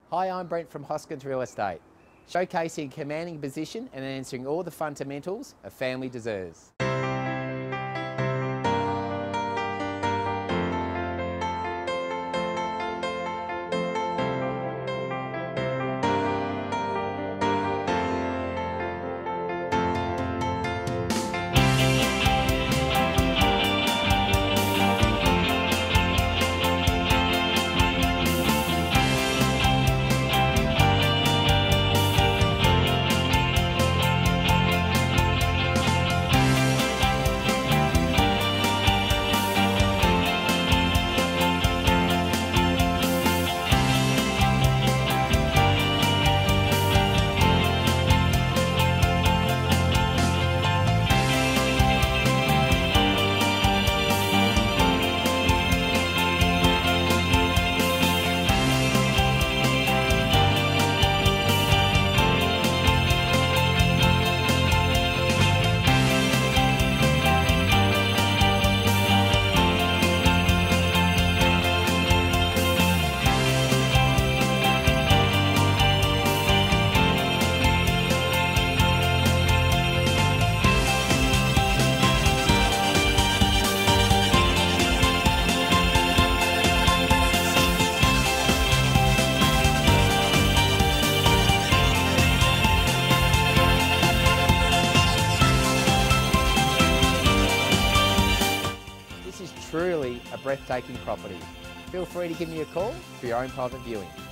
Hi, I'm Brent from Hoskins Real Estate, showcasing a commanding position and answering all the fundamentals a family deserves. This is truly a breathtaking property. Feel free to give me a call for your own private viewing.